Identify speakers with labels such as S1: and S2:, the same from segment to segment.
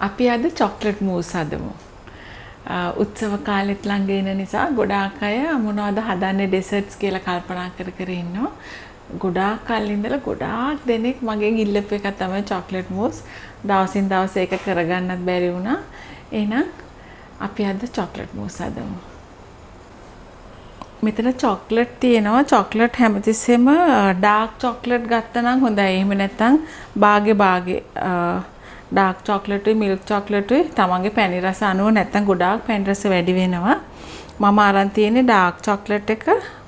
S1: අපි අද චොක්ලට් මූස් හදමු. උත්සව කාලෙත් ළඟ එන නිසා ගොඩාක් අය මොනවද හදන්නේ ඩෙසර්ට්ස් කියලා කල්පනා කර ඉන්නවා. ගොඩාක් කල් ඉඳලා ගොඩාක් දෙනෙක් මගෙන් ඉල්ලපු එක තමයි චොක්ලට් මූස්. දවසින් දවස ඒක කරගන්නත් බැරි වුණා. එහෙනම් අපි අද චොක්ලට් මූස් හදමු. මෙතන චොක්ලට් තියෙනවා. චොක්ලට් හැමතිස්සෙම ඩාර්ක් චොක්ලට් ගත්තා නම් හොඳයි. එහෙම නැත්නම් බාගේ ඩාර්ක් චොක්ලට් මිල්ක් චොක්ලට් තමන්ගේ පැණි රස අනුව නැත්නම් ගොඩාක් පැණි රස වැඩි වෙනවා. මම අරන් තියෙන්නේ ඩාර්ක් චොක්ලට් එක.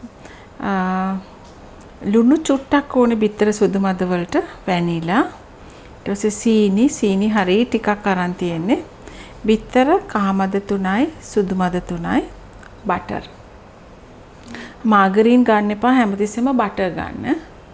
S1: ලුණු චුට්ටක් ඕනේ බිත්තර සුදු මද වලට වැනිලා. ඊට පස්සේ සීනි හරිය ටිකක් අරන් තියෙන්නේ. බිත්තර කහ මද 3යි සුදු මද 3යි බටර්. මාගරීන් ගන්න එපා හැමතිස්සෙම බටර් ගන්න.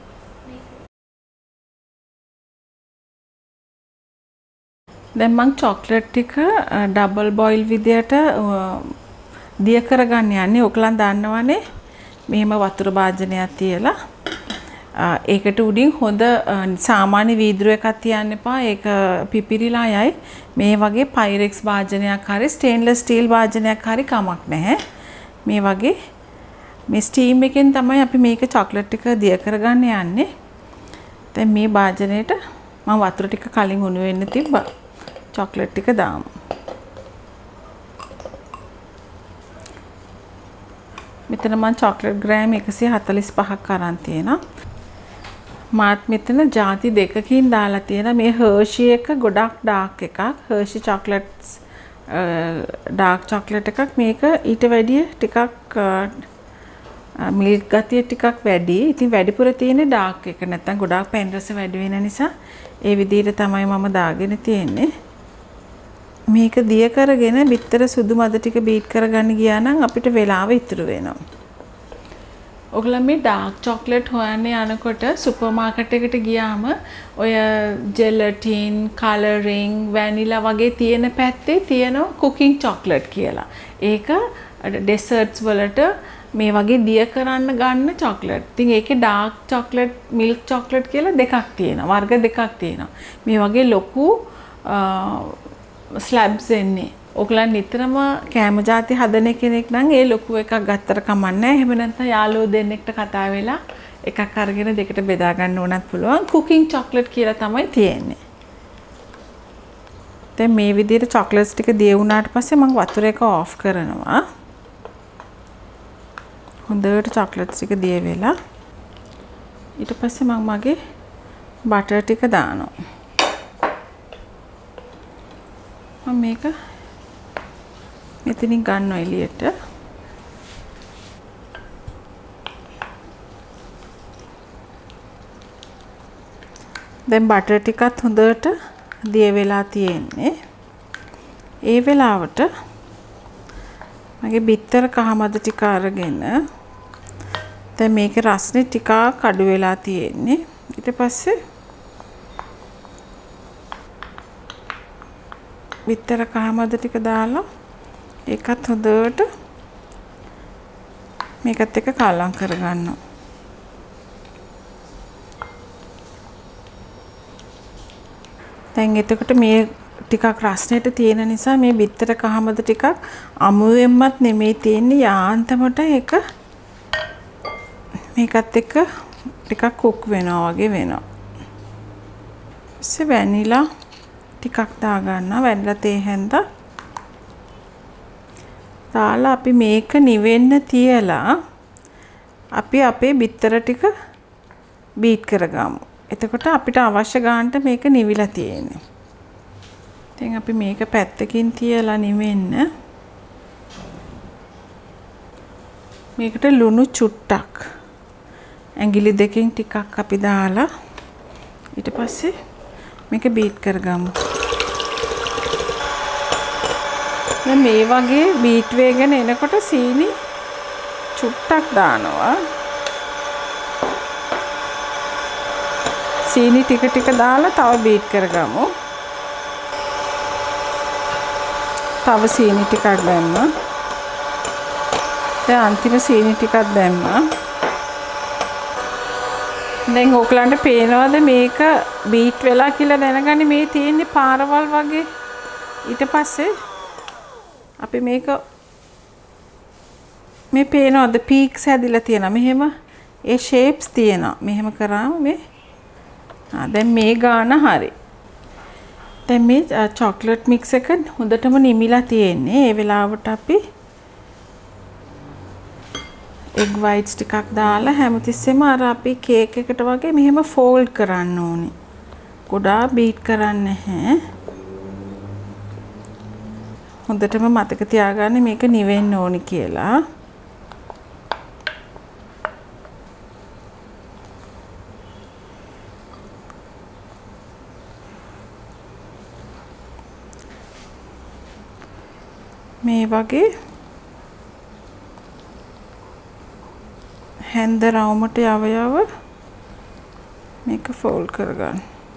S1: දැන් මම චොක්ලට් ටික ඩබල් බොයිල් විදියට දිය කරගන්න යන්නේ. ඔයගලන් දන්නවනේ මෙහෙම වතුර භාජනයක් තියලා ඒකට උඩින් හොඳ සාමාන්‍ය වීදුරු එකක් තියන්න එපා. ඒක පිපිරිලා යයි. මේ වගේ පයිරෙක්ස් භාජනයක් හරි ස්ටේන්ලස් ස්ටීල් භාජනයක් හරි කමක් නැහැ. මේ වගේ මේ ස්ටීම් එකෙන් තමයි අපි මේක චොක්ලට් ටික දිය කරගන්න යන්නේ. දැන් මේ භාජනයේට මම වතුර ටික කලින් උණු වෙන්න තිබ්බා. චොක්ලට් ටික දාමු. මෙතන මම චොක්ලට් ග්‍රෑම් 145ක් අරන් තියෙනවා. මාත් මෙතන ಜಾති දෙකකින් දාලා තියෙනවා. මේ හර්ෂි එක ගොඩක් ඩාර්ක් එකක්. හර්ෂි චොක්ලට්ස් ඩාර්ක් චොක්ලට් එකක්. මේක ඊට වැඩිය ටිකක් මිල්ක් ගතිය ටිකක් වැඩි. ඉතින් වැඩිපුර තියෙන්නේ ඩාර්ක් එක. නැත්තම් ගොඩාක් පැණි රස වැඩි වෙන නිසා ඒ විදිහට තමයි මම දාගෙන තියෙන්නේ. මේක දිය කරගෙන බිත්තර සුදු මද ටික බීට් කරගන්න ගියා නම් අපිට වෙලාව ඉතුරු වෙනවා. ඔයගොල්ලෝ මේ ඩාර්ක් චොක්ලට් හොයන්න යනකොට සුපර් මාකට් එකට ගියාම ඔය ජෙලටින්, කලරින්, වැනිලා වගේ තියෙන පැත්තේ තියෙනවා කුකින් චොක්ලට් කියලා. ඒක ඩෙසර්ට්ස් වලට මේ වගේ දිය කරන්න ගන්න චොක්ලට්. ඉතින් ඒකේ ඩාර්ක් චොක්ලට්, මිල්ක් චොක්ලට් කියලා දෙකක් තියෙනවා. වර්ග දෙකක් තියෙනවා. මේ වගේ ලොකු ස්ලැබ්ස් එන්නේ. ඔයගලන් නිතරම කෑම ಜಾති හදන කෙනෙක් නම් ඒ ලොකු එකක් ගත්තට කමක් නැහැ. එහෙම නැත්නම් යාළුවෝ දෙන්නෙක්ට කතා වෙලා එකක් අරගෙන දෙකට බෙදා ගන්න උනත් පුළුවන්. කුකින් චොක්ලට් කියලා තමයි තියෙන්නේ. දැන් මේ විදිහට චොක්ලට්ස් ටික දිය වුණාට පස්සේ මම වතුර එක ඕෆ් කරනවා. හොඳට චොක්ලට්ස් ටික දිය වෙලා ඊට පස්සේ මම මගේ බටර් ටික දානවා. මම මේක මෙතනින් ගන්නවා එළියට. දැන් බටර් ටිකත් හොඳට දිය වෙලා තියෙන්නේ. ඒ වෙලාවට මගේ බිත්තර කහමද ටික අරගෙන දැන් මේකේ රස්නේ ටිකක් අඩු වෙලා තියෙන්නේ. ඊට පස්සේ බිත්තර කහමද ටික දාලා ඒකත් හොඳට මේකත් එක්ක කලවම් කරගන්නවා. දැන් එතකොට මේ ටිකක් රස්නෙට තියෙන නිසා මේ බිත්තර කහමද ටිකක් අමුවෙන්වත් නෙමෙයි තියෙන්නේ යාන්තමට ඒක මේකත් එක්ක ටිකක් කුක් වෙනවා වගේ වෙනවා. ඊස්සේ වැනිලා ටිකක් දාගන්නවා. වැනිලා තේ හැන්ද දාලා අපි මේක නිවෙන්න තියලා අපි අපේ බිත්තර ටික බීට් කරගමු. එතකොට අපිට අවශ්‍ය ගානට මේක නිවිලා තියෙන්නේ. දැන් අපි මේක පැත්තකින් තියලා නිවෙන්න. මේකට ලුණු චුට්ටක් ඇඟිලි දෙකකින් ටිකක් අපි දාලා ඊට පස්සේ මේක බීට් කරගමු. දැන් මේ වගේ බීට් වේගෙන එනකොට සීනි චුට්ටක් දානවා. සීනි ටික දාලා තව බීට් කරගමු. තව සීනි ටිකක් දැම්මා. දැන් අන්තිම සීනි ටිකක් දැම්මා. දැන් ඕගලන්ට පේනවද මේක බීට් වෙලා කියලා දැනගන්නේ මේ තියෙන්නේ පාරවල් වගේ ඊට පස්සේ අපි මේක මේ පේනවද පීක්ස් හැදිලා තියෙනවා. මෙහෙම ඒ ෂේප්ස් තියෙනවා. මෙහෙම කරාම මේ දැන් මේ ගාන හරි. දැන් මේ චොක්ලට් මික්ස් එක හොඳටම නිමිලා තියෙන්නේ. ඒ වෙලාවට අපි egg whites ටිකක් දාලා හැමතිස්සෙම අර අපි කේක් එකට වගේ මෙහෙම ෆෝල්ඩ් කරන්න ඕනේ. ගොඩාක් බීට් කරන්න නැහැ. හොඳටම මතක තියාගන්න මේක නිවෙන්න ඕනි කියලා. මේ වගේ හැන්ද රවුමට යව මේක ෆෝල්ඩ් කරගන්න.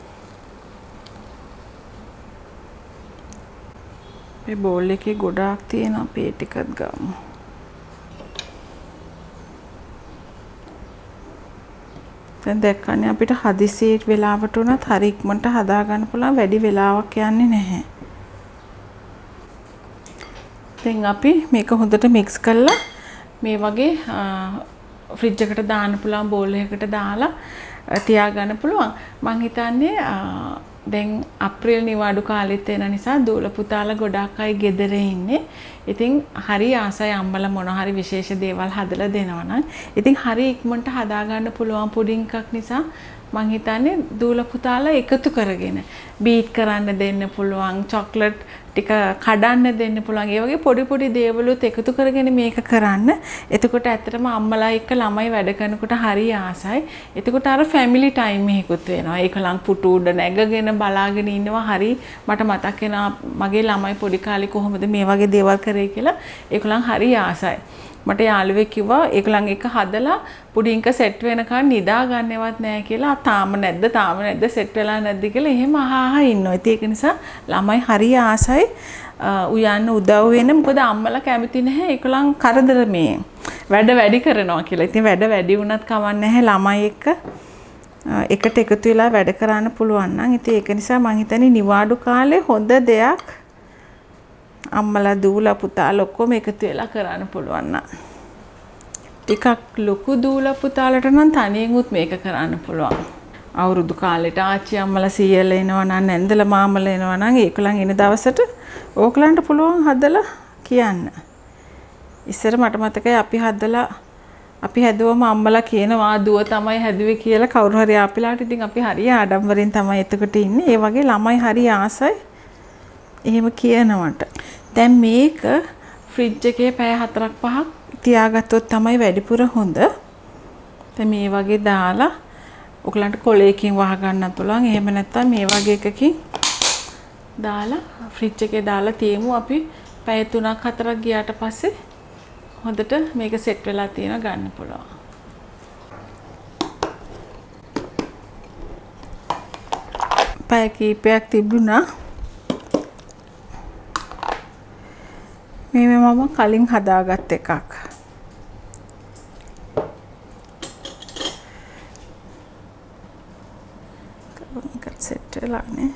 S1: මේ බෝල් එකේ ගොඩාක් තියෙන අපේ ටිකත් ගමු. දැන් දැක්කනේ අපිට හදිසියේ වෙලාවට උනත් හරි ඉක්මනට හදා ගන්න පුළුවන්. වැඩි වෙලාවක් යන්නේ නැහැ. දැන් අපි මේක හොඳට මික්ස් කරලා මේ වගේ ෆ්‍රිජ් එකට දාන්න පුළුවන් බෝල් එකකට දාලා තියා ගන්න පුළුවන්. මං හිතන්නේ දැන් අප්‍රේල් නිවාඩු කාලෙත් එන නිසා දූල පුතාලා ගොඩාක් අය ගෙදර ඉන්නේ. ඉතින් හරි ආසයි අම්මලා මොන හරි විශේෂ දේවල් හදලා දෙනවා නම්. ඉතින් හරි ඉක්මනට හදා ගන්න පුළුවන් පුඩින් එකක් නිසා මං හිතන්නේ දූල පුතාලා එකතු කරගෙන බීට් කරන්න දෙන්න පුළුවන්. චොක්ලට් ටික කඩන්න දෙන්න පුළුවන්. ඒ වගේ පොඩි පොඩි දේවලුත් එකතු කරගෙන මේක කරන්න. එතකොට ඇත්තටම අම්මලා එක්ක ළමයි වැඩ කරනකොට හරි ආසයි. එතකොට අර ෆැමිලි ටයිම් එකකුත් වෙනවා. ඒකලං පුටු උඩ නැගගෙන බලාගෙන ඉන්නවා. හරි මට මතක් වෙනවා මගේ ළමයි පොඩි කාලේ කොහොමද මේ වගේ දේවල් කරේ කියලා. ඒකලං හරි ආසයි. මට යාළුවෙක් කිව්වා ඒකලං එක හදලා පුඩින්ක සෙට් වෙනකන් නිදා ගන්නවත් නැහැ කියලා. තාම නැද්ද සෙට් වෙලා නැද්ද කියලා එහෙම අහා ඉන්නවා. ඒක නිසා ළමයි හරි ආසයි උයන්න උදව් වෙන. මොකද අම්මලා කැමති නැහැ ඒකලං කරදර මේ වැඩ වැඩි කරනවා කියලා. ඉතින් වැඩ වැඩි වුණත් කමක් නැහැ ළමයි එක්ක එකට එකතු වෙලා වැඩ කරන්න පුළුවන් නම්. ඉතින් ඒක නිසා මං හිතන්නේ නිවාඩු කාලේ හොඳ දෙයක් අම්මලා දූලා පුතාලා ඔක්කොම එකතු වෙලා කරන්න පුළුවන් නම්. ටිකක් ලොකු දූලා පුතාලට නම් තනියෙන් උත් මේක කරන්න පුළුවන්. අවුරුදු කාලෙට ආච්චි අම්මලා සීයලා එනවා නම් නැන්දලා මාමලා එනවා නම් ඒකලන් එන දවසට ඕකලන්ට පුළුවන් හදලා කියන්න. ඉස්සර මට මතකයි අපි හැදුවම අම්මලා කියනවා දුව තමයි හැදුවේ කියලා කවුරු හරි ආපිලාට. ඉතින් අපි හරිය ආඩම්බරෙන් තමයි එතකොට ඉන්නේ. ඒ වගේ ළමයි හරි ආසයි එහෙම කියනවට. දැන් මේක ෆ්‍රිජ් එකේ පැය 4-5ක් තියාගත්තොත් තමයි වැඩිපුර හොඳ. දැන් මේ වගේ දාලා ඔයගලන්ට කොලයකින් වහ ගන්නත් පුළුවන්. එහෙම නැත්නම් මේ වගේ එකකින් දාලා ෆ්‍රිජ් එකේ දාලා තියමු. අපි පැය 3-4ක් ගියාට පස්සේ හොඳට මේක සෙට් වෙලා තියෙන ගන්න පුළුවන්. පැය කීපයක් තිබුණා. මේ මම කලින් හදාගත් එකක්. මේක සෙට් වෙලානේ.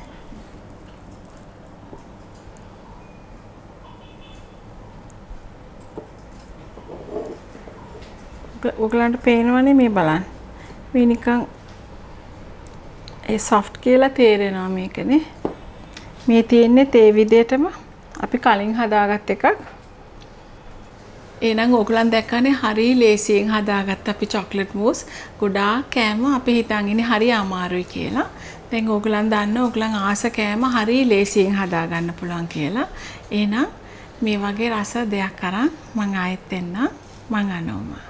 S1: ඔයගලන්ට පේනවනේ මේ බලන්න. මේ නිකන් ඒ සොෆ්ට් කියලා තේරෙනවා මේකනේ. මේ තියෙන්නේ තේ විදියටම අපි කලින් හදාගත් එකක්. එහෙනම් ඔයගලන් දැක්කනේ හරි ලේසියෙන් හදාගත්ත අපි චොක්ලට් මූස්. ගොඩාක් කෑම අපි හිතන් ඉන්නේ හරි අමාරුයි කියලා. දැන් ඔයගලන් දන්නවා ඔයගලන් ආස කෑම හරි ලේසියෙන් හදා ගන්න පුළුවන් කියලා. එහෙනම් මේ වගේ රස දෙයක් අරන් මම ආයෙත් එන්න. මං අනෝමා.